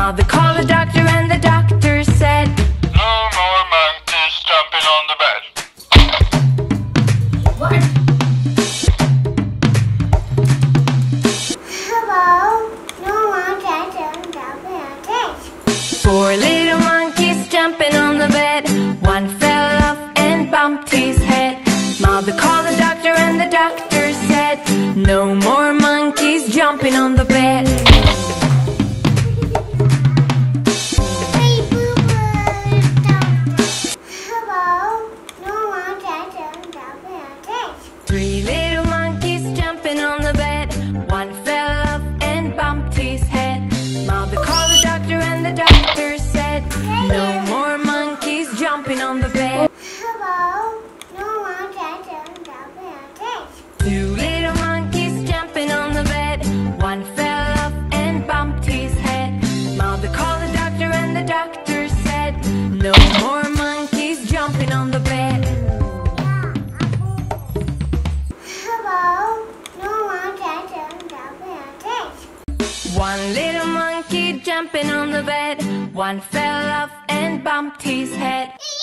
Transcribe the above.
Mother called the doctor and the doctor said, "No more monkeys jumping on the bed." What? Hello, no one can jump on this. 4 little monkeys jumping on the bed. One fell off and bumped his head. Mother called the doctor and the doctor said, "No more monkeys jumping on the bed." Hello, no one can jump on this. 3 little monkeys jumping on the bed. One fell off and bumped his head. Mother called the doctor and the doctor said, "No more monkeys jumping on the bed." Hello, no one can jump on this. 2 little monkeys jumping on the bed. One fell off and bumped his head. Mother called the doctor and the doctor said, "No more monkeys jumping on the bed." Hello, no one can jump on this. 1 little monkey jumping on the bed. One fell off and bumped his head.